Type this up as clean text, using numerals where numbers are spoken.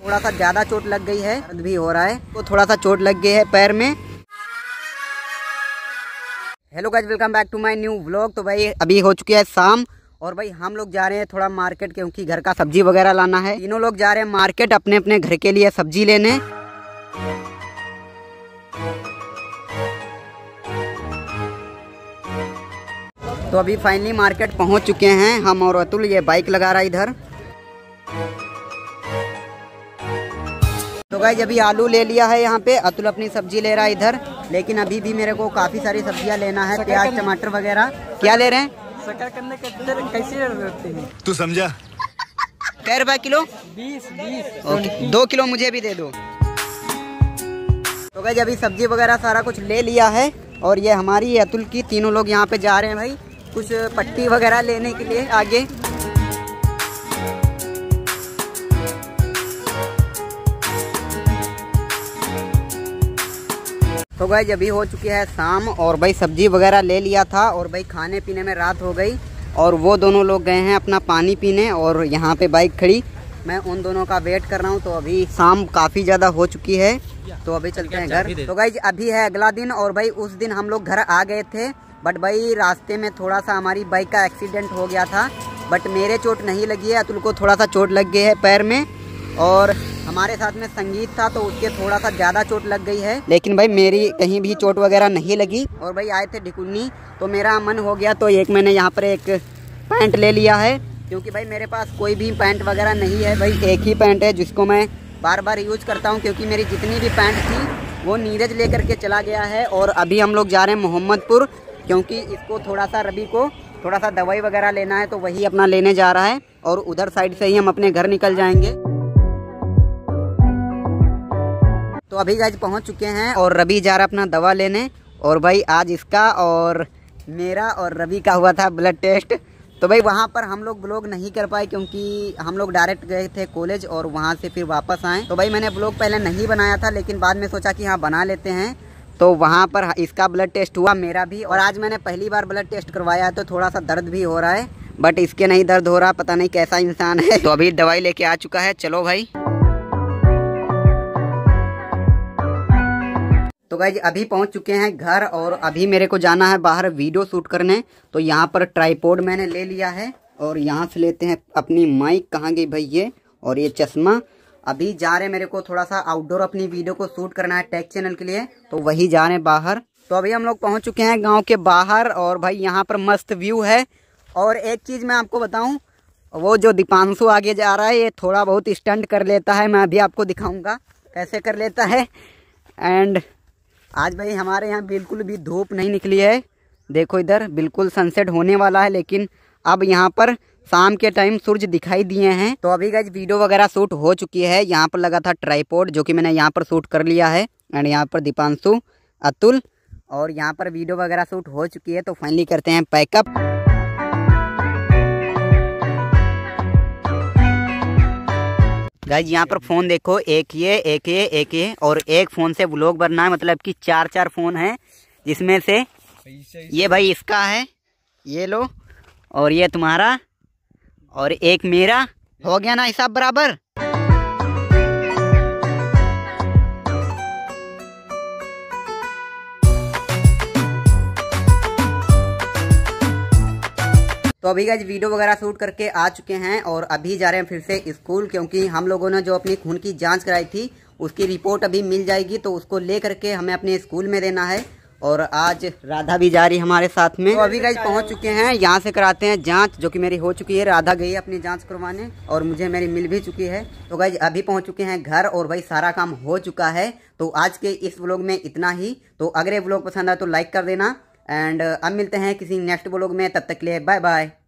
थोड़ा सा ज़्यादा चोट लग गई है, दर्द भी हो रहा है, तो थोड़ा सा चोट लग गई है पैर में। Hello guys, welcome back to my new vlog. तो भाई अभी हो चुकी है शाम और भाई हम लोग जा रहे हैं थोड़ा मार्केट, क्योंकि घर का सब्जी वगैरह लाना है। तीनों लोग जा रहे हैं मार्केट अपने अपने घर के लिए सब्जी लेने। तो अभी फाइनली मार्केट पहुंच चुके हैं हम और अतुल। ये बाइक लगा रहा है इधर। तो गाइस अभी आलू ले लिया है यहाँ पे, अतुल अपनी सब्जी ले रहा है इधर। लेकिन अभी भी मेरे को काफी सारी सब्जियां लेना है, प्याज टमाटर वगैरह। क्या ले रहे हैं? शक्कर करने कैसे रहते हैं तू समझा? कै रुपए किलो? 20। ओके, 2 किलो मुझे भी दे दो। तो गाइस अभी सब्जी वगैरह सारा कुछ ले लिया है और ये हमारी अतुल की तीनों लोग यहाँ पे जा रहे हैं भाई कुछ पट्टी वगैरह लेने के लिए आगे। तो गाइस अभी हो चुकी है शाम और भाई सब्जी वगैरह ले लिया था और भाई खाने पीने में रात हो गई और वो दोनों लोग गए हैं अपना पानी पीने और यहाँ पे बाइक खड़ी, मैं उन दोनों का वेट कर रहा हूँ। तो अभी शाम काफ़ी ज़्यादा हो चुकी है, तो अभी चलते हैं घर। तो गाइस अभी है अगला दिन और भाई उस दिन हम लोग घर आ गए थे, बट भाई रास्ते में थोड़ा सा हमारी बाइक का एक्सीडेंट हो गया था। बट मेरे चोट नहीं लगी है, अतुल को थोड़ा सा चोट लग गई है पैर में और हमारे साथ में संगीत था तो उसके थोड़ा सा ज़्यादा चोट लग गई है। लेकिन भाई मेरी कहीं भी चोट वगैरह नहीं लगी। और भाई आए थे ढिकुन्नी तो मेरा मन हो गया, तो एक मैंने यहाँ पर एक पैंट ले लिया है, क्योंकि भाई मेरे पास कोई भी पैंट वगैरह नहीं है। भाई एक ही पैंट है जिसको मैं बार बार यूज करता हूँ, क्योंकि मेरी जितनी भी पैंट थी वो नीरज लेकर के चला गया है। और अभी हम लोग जा रहे हैं मोहम्मदपुर, क्योंकि इसको थोड़ा सा रवि को थोड़ा सा दवाई वगैरह लेना है, तो वही अपना लेने जा रहा है और उधर साइड से ही हम अपने घर निकल जाएंगे। तो अभी गाइस पहुंच चुके हैं और रवि जा रहा है अपना दवा लेने। और भाई आज इसका और मेरा और रवि का हुआ था ब्लड टेस्ट। तो भाई वहाँ पर हम लोग ब्लॉग नहीं कर पाए, क्योंकि हम लोग डायरेक्ट गए थे कॉलेज और वहाँ से फिर वापस आए। तो भाई मैंने ब्लॉग पहले नहीं बनाया था, लेकिन बाद में सोचा कि हाँ बना लेते हैं। तो वहाँ पर इसका ब्लड टेस्ट हुआ, मेरा भी। और आज मैंने पहली बार ब्लड टेस्ट करवाया है, तो थोड़ा सा दर्द भी हो रहा है, बट इसके नहीं दर्द हो रहा, पता नहीं कैसा इंसान है। तो अभी दवाई लेके आ चुका है, चलो भाई। तो गाइस अभी पहुंच चुके हैं घर और अभी मेरे को जाना है बाहर वीडियो शूट करने। तो यहाँ पर ट्राइपॉड मैंने ले लिया है और यहाँ से लेते हैं अपनी माइक, कहाँ गई भाई ये, और ये चश्मा। अभी जा रहे हैं, मेरे को थोड़ा सा आउटडोर अपनी वीडियो को शूट करना है टेक चैनल के लिए, तो वही जा रहे हैं बाहर। तो अभी हम लोग पहुँच चुके हैं गाँव के बाहर और भाई यहाँ पर मस्त व्यू है। और एक चीज़ मैं आपको बताऊँ, वो जो दीपांशु आगे जा रहा है ये थोड़ा बहुत स्टंट कर लेता है, मैं अभी आपको दिखाऊँगा कैसे कर लेता है। एंड आज भाई हमारे यहाँ बिल्कुल भी धूप नहीं निकली है, देखो इधर बिल्कुल सनसेट होने वाला है, लेकिन अब यहाँ पर शाम के टाइम सूरज दिखाई दिए हैं। तो अभी गाइस वीडियो वगैरह शूट हो चुकी है। यहाँ पर लगा था ट्राइपॉड जो कि मैंने यहाँ पर शूट कर लिया है। एंड यहाँ पर दीपांशु, अतुल और यहाँ पर वीडियो वगैरह शूट हो चुकी है। तो फाइनली करते हैं पैकअप। गाइस यहाँ पर फ़ोन देखो, एक ये और एक फ़ोन से व्लॉग बनना है, मतलब कि 4 फ़ोन हैं, जिसमें से ये भाई इसका है, ये लो, और ये तुम्हारा और एक मेरा। हो गया ना हिसाब बराबर? तो अभी गाइस वीडियो वगैरह शूट करके आ चुके हैं और अभी जा रहे हैं फिर से स्कूल, क्योंकि हम लोगों ने जो अपनी खून की जांच कराई थी उसकी रिपोर्ट अभी मिल जाएगी, तो उसको ले करके हमें अपने स्कूल में देना है। और आज राधा भी जा रही हमारे साथ में। तो अभी गाइस पहुंच चुके हैं, यहाँ से कराते हैं जांच, जो कि मेरी हो चुकी है। राधा गई अपनी जांच करवाने और मुझे मेरी मिल भी चुकी है। तो गाइस अभी पहुंच चुके हैं घर और भाई सारा काम हो चुका है। तो आज के इस व्लॉग में इतना ही। तो अगर ये व्लॉग पसंद आए तो लाइक कर देना एंड अब मिलते हैं किसी नेक्स्ट व्लॉग में, तब तक के लिए बाय बाय।